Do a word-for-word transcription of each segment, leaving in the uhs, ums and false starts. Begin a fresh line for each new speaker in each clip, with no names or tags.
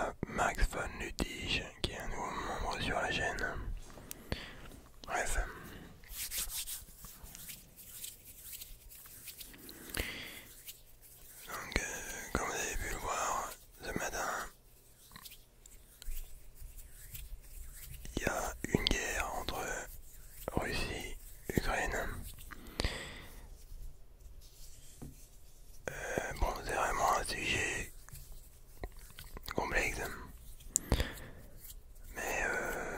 a Max Von Lutige qui est un nouveau membre sur la chaîne. Bref. Donc, euh, comme vous avez pu le voir ce matin, il y a une guerre entre Russie et Ukraine. Euh, bon, c'est vraiment un sujet complexe. Mais euh,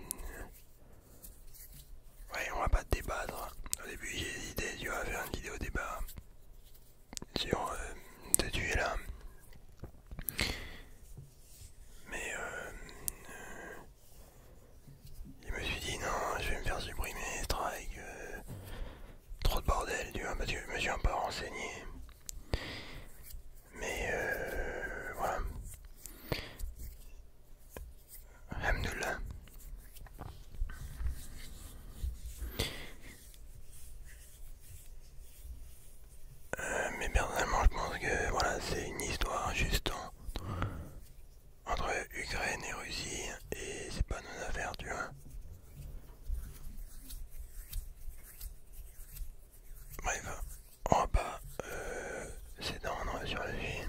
ouais, on va pas débattre. Au début j'ai hésité, tu vois, à faire une vidéo débat sur euh, ce sujet-là. Mais euh, euh, je me suis dit non, je vais me faire supprimer strike. Euh, trop de bordel, tu vois, parce que je me suis un peu renseigné. Mais euh, voilà. Alhamdoulilah. Euh, mais personnellement, je pense que voilà, c'est une histoire juste en- entre Ukraine et Russie, et c'est pas nos affaires, tu vois. Bref, on va pas euh, s'étendre sur la vie.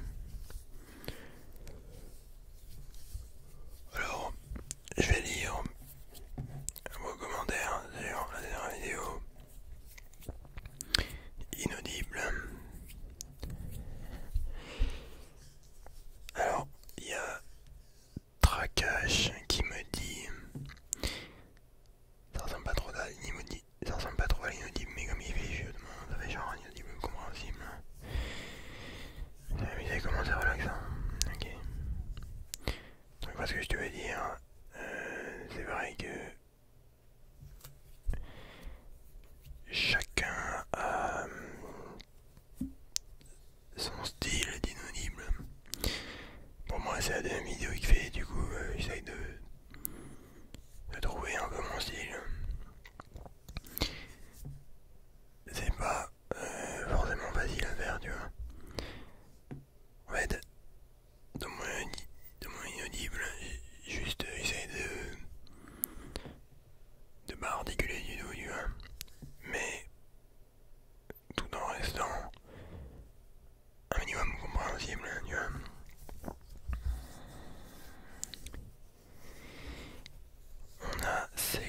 Alors, je vais lire vos commentaires sur la dernière vidéo. Inaudible. Alors, il y a Trakash qui me dit ça ressemble pas trop à l'inaudible, ça ressemble pas trop à l'inaudible, mais comme il fait jeu de mots, ça fait genre inaudible compréhensible. Vous savez comment c'est relaxant. Ok. Donc, parce que je te veux dire, euh, c'est vrai que chacun a euh, son style d'inaudible. Pour moi, c'est la deuxième vidéo qu'il fait, du coup, euh, j'essaye de, de trouver un peu mon style. C'est pas euh, forcément facile à faire, tu vois. En fait, dans mon, dans mon inaudible, j'ai juste essayé de de pas articuler du tout, tu vois. Mais tout en restant un minimum compréhensible, tu vois. On a C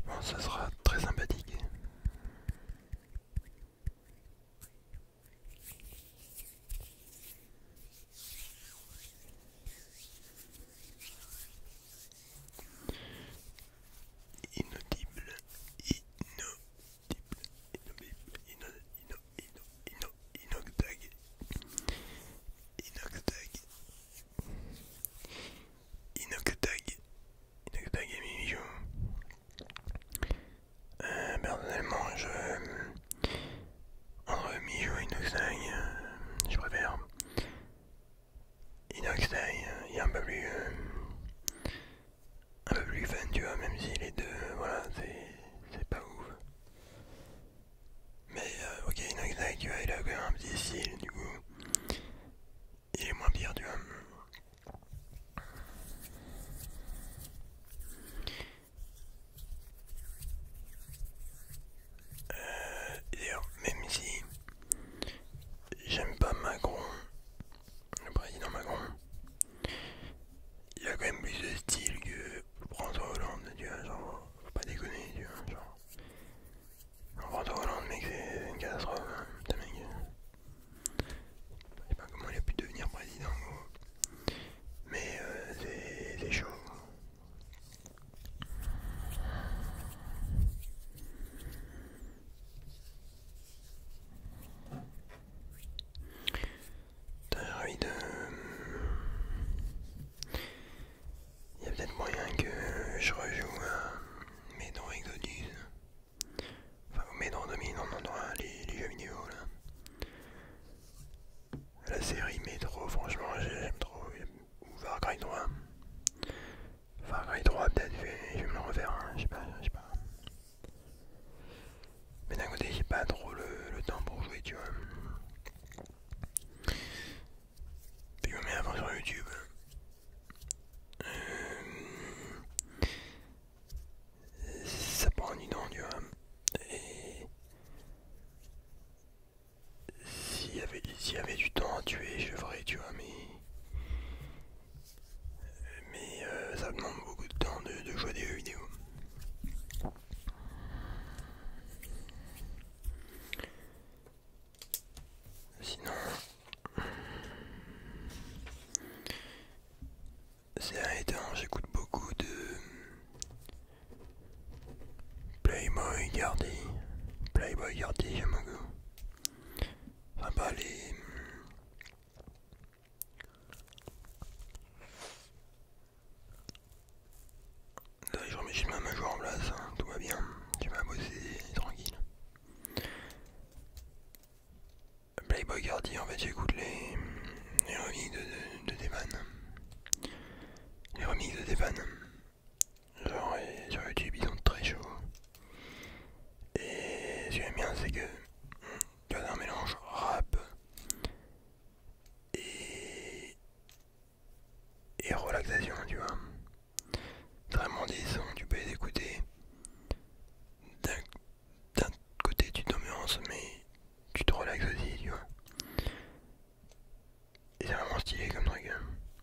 pense que ça sera très sympathique. Inaudible, inaudible, inaudible, ino, ino, ino, inoctag, inoctag, inoctag, inoctag et Mimijo. Euh, personnellement, je entre Mijo et Inoxtag, euh, je préfère Inoxtag. Il est un peu plus euh, un peu plus fun, tu vois, même si les deux, voilà, c'est c'est pas ouf. Mais euh, ok, Inoxtag, tu vois, il a quand même un petit style, du coup, il est moins pire, tu vois. Euh, D'ailleurs, même si j'aime pas Macron, le président Macron, il a quand même plus de style que François Hollande, tu vois, genre, faut pas déconner, tu vois, genre. François Hollande, mec, c'est une catastrophe, hein, putain, mec. Je sais pas comment il a pu devenir président, gros. Mais euh, c'est chaud. T'as envie de... Il y a peut-être moyen que je rejoue à Métro Exodus. Enfin, au Métro deux mille, on entendra les, les jeux vidéo, là. La série Métro, franchement, j'aime trop. Ou Far Cry trois. Far Cry trois, peut-être, je vais, je vais me le refaire, hein. Je sais pas, je sais pas. Mais d'un côté, j'ai pas trop le, le temps pour jouer, tu vois. Puis je me mets avant sur YouTube. Euh, ça prend du temps, tu vois. Et s'il y avait, s'il y avait du temps à tuer, je ferais, tu vois, mais... Mais euh, ça demande beaucoup de temps de, de jouer des jeux vidéo. Sinon... C'est un étang, j'écoute beaucoup de... Playboy Cardi. Playboy Cardi, j'aime beaucoup. Enfin, pas les... Là, je remets juste ma main en place, hein. Tout va bien. Tu vas bosser tranquille. Playboy Cardi, en fait, j'écoute les... les remixes de, de, de Devan. Les remixes de Devan. Genre, et sur YouTube, ils sont très chauds. Et ce que j'aime bien, c'est que tu as un mélange rap et, et relaxation, tu vois. Vraiment des sons, tu peux les écouter. D'un côté, tu t'ambiances, mais tu te relaxes aussi, tu vois. Et c'est vraiment stylé comme truc.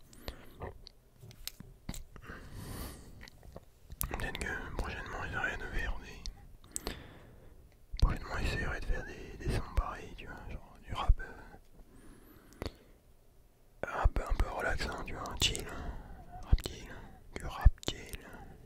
Peut-être que prochainement, j'essaierai de faire des... Prochainement, j'essaierai de faire des, des sons pareils, tu vois. Genre du rap. Euh, rap un peu relaxant, tu vois. Chill. Rap chill. Du rap chill.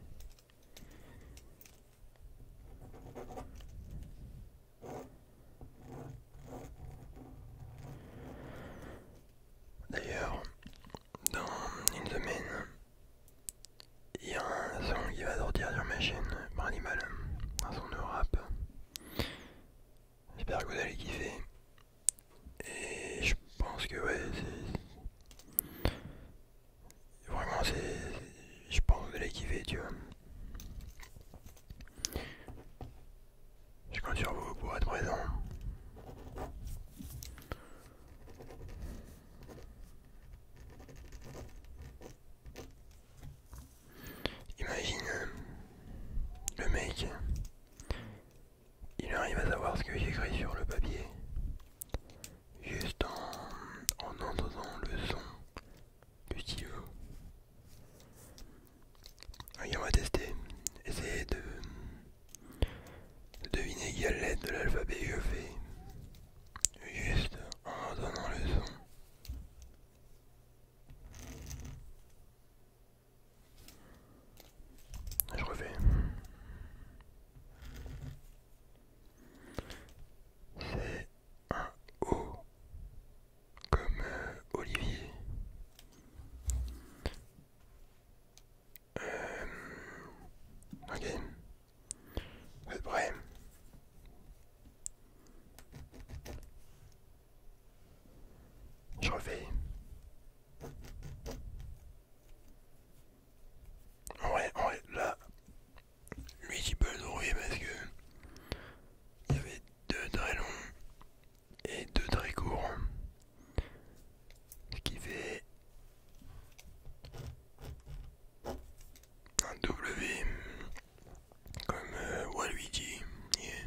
D'ailleurs, dans une semaine, il y a un son qui va sortir sur ma chaîne Branimal, un son de rap. J'espère que vous allez kiffer. Et je pense que ouais, c'est... Vraiment, c'est... Je pense que vous allez kiffer, tu vois. Je compte sur vous pour être présent. Imagine, le mec, il arrive à savoir ce que j'écris sur le papier, juste en, en entendant le son du stylo. Ok, on va tester, essayer de, dit à l'aide de l'alphabet, je fais juste en donnant le son. Je refais. C'est un O comme euh, Olivier. Euh, ok. Vous êtes prêts? Je refais. En vrai, en vrai, là, lui j'ai peux le trouver parce que il y avait deux très longs et deux très courts. Ce qui fait un W comme euh, Waluigi. Yeah.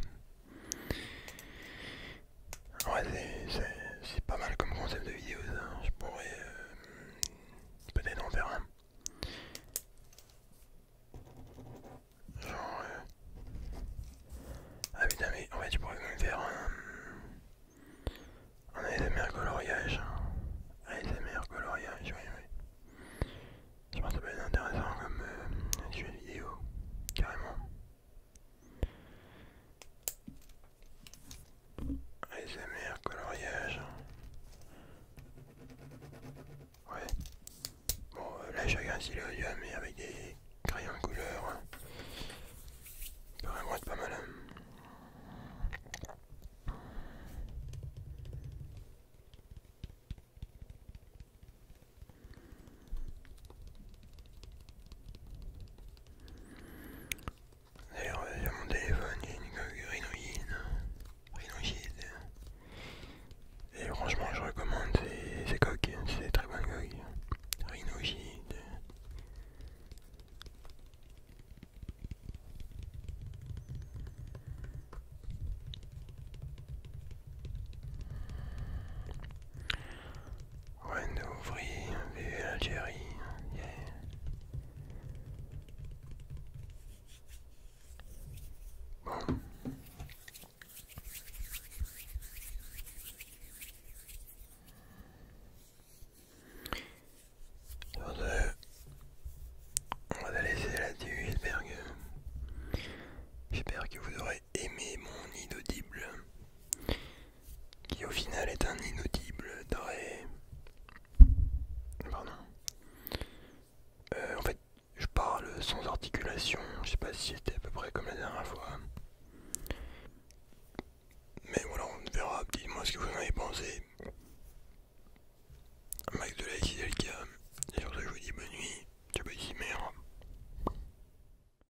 Ouais, c'est pas mal comme concept de vidéo ça. Je pourrais euh, peut-être en faire un. Genre... Euh... Ah putain mais en fait tu pourrais même faire un... Un A S M R coloriage. A S M R coloriage, oui oui. Je pense que ça peut être intéressant comme euh, sujet de vidéo. Carrément. A S M R coloriage. Ouais. Bon euh, là chacun s'il est audio mais avec des crayons de couleur. Hein. Ça peut vraiment être pas mal. Hein. D'ailleurs, euh, sur mon téléphone, il y a une coque rhinoïde. Rhinoïde. Et franchement, je recommande ces, ces coques. C'est des très bonnes coques. Rhinoïde. Reine d'ouvrier, vive l'Algérie. Yeah. Bon. Sur ce, on va la laisser là-dessus. J'espère que, j'espère que vous aurez aimé mon inaudible, qui au final est un inaudible très... Pardon. Euh, en fait, je parle sans articulation. Je sais pas si c'était à peu près comme la dernière fois. Mais voilà, on verra. Dites-moi ce que vous en avez pensé.